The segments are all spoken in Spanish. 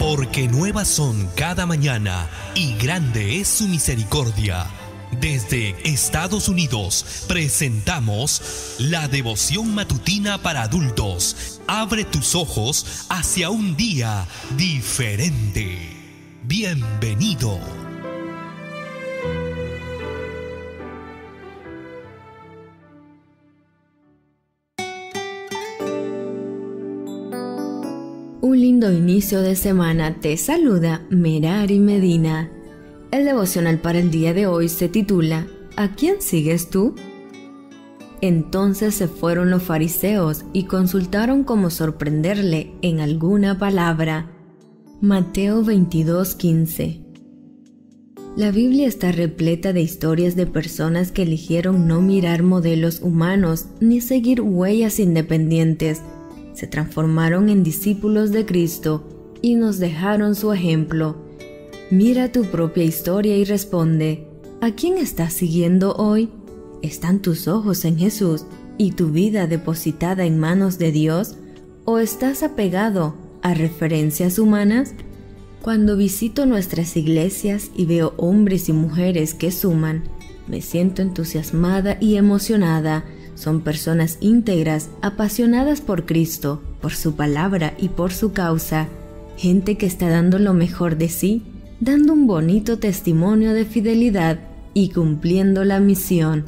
porque nuevas son cada mañana y grande es su misericordia. Desde Estados Unidos presentamos la devoción matutina para adultos. Abre tus ojos hacia un día diferente. Bienvenido. Un lindo inicio de semana te saluda Merari Medina. El devocional para el día de hoy se titula ¿A quién sigues tú? Entonces se fueron los fariseos y consultaron cómo sorprenderle en alguna palabra. Mateo 22:15. La Biblia está repleta de historias de personas que eligieron no mirar modelos humanos ni seguir huellas independientes. Se transformaron en discípulos de Cristo y nos dejaron su ejemplo. Mira tu propia historia y responde, ¿a quién estás siguiendo hoy? ¿Están tus ojos en Jesús y tu vida depositada en manos de Dios? ¿O estás apegado a referencias humanas? Cuando visito nuestras iglesias y veo hombres y mujeres que suman, me siento entusiasmada y emocionada. Son personas íntegras, apasionadas por Cristo, por su palabra y por su causa. Gente que está dando lo mejor de sí, dando un bonito testimonio de fidelidad y cumpliendo la misión.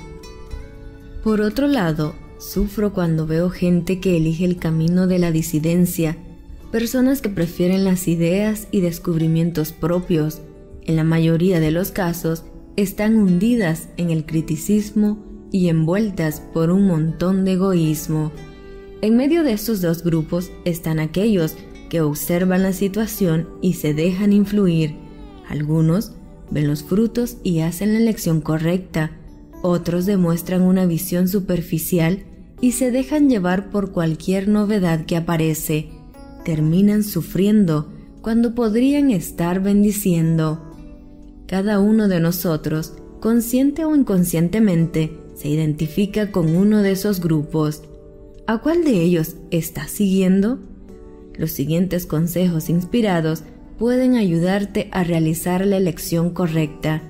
Por otro lado, sufro cuando veo gente que elige el camino de la disidencia, personas que prefieren las ideas y descubrimientos propios. En la mayoría de los casos, están hundidas en el criticismo y envueltas por un montón de egoísmo. En medio de estos dos grupos están aquellos que observan la situación y se dejan influir. Algunos ven los frutos y hacen la elección correcta. Otros demuestran una visión superficial y se dejan llevar por cualquier novedad que aparece. Terminan sufriendo cuando podrían estar bendiciendo. Cada uno de nosotros, consciente o inconscientemente, se identifica con uno de esos grupos. ¿A cuál de ellos estás siguiendo? Los siguientes consejos inspirados pueden ayudarte a realizar la elección correcta.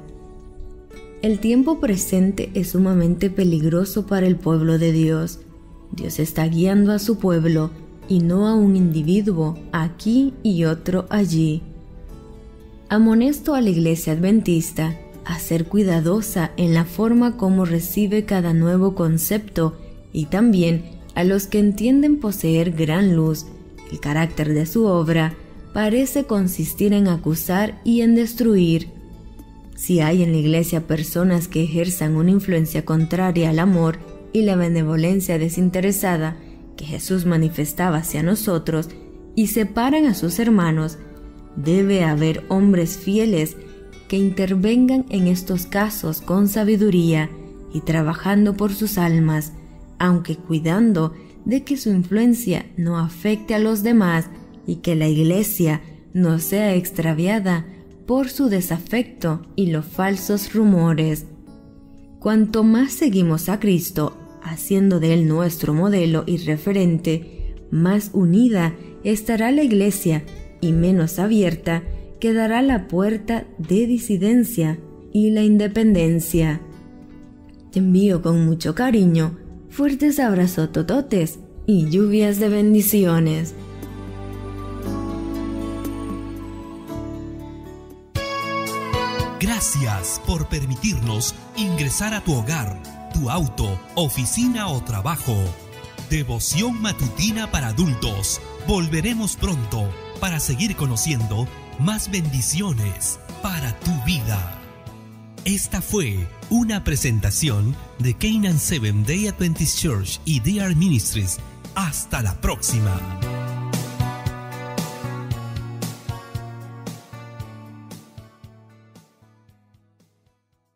El tiempo presente es sumamente peligroso para el pueblo de Dios. Dios está guiando a su pueblo y no a un individuo aquí y otro allí. Amonesto a la Iglesia Adventista a ser cuidadosa en la forma como recibe cada nuevo concepto y también a los que entienden poseer gran luz. El carácter de su obra parece consistir en acusar y en destruir. Si hay en la iglesia personas que ejerzan una influencia contraria al amor y la benevolencia desinteresada que Jesús manifestaba hacia nosotros y separan a sus hermanos, debe haber hombres fieles que intervengan en estos casos con sabiduría y trabajando por sus almas, aunque cuidando de que su influencia no afecte a los demás y que la iglesia no sea extraviada por su desafecto y los falsos rumores. Cuanto más seguimos a Cristo, haciendo de Él nuestro modelo y referente, más unida estará la iglesia y menos abierta quedará la puerta de disidencia y la independencia. Te envío con mucho cariño, fuertes abrazos tototes y lluvias de bendiciones. Gracias por permitirnos ingresar a tu hogar, tu auto, oficina o trabajo. Devoción matutina para adultos. Volveremos pronto para seguir conociendo más bendiciones para tu vida. Esta fue una presentación de Canaan Seventh Day Adventist Church y DR Ministries. Hasta la próxima.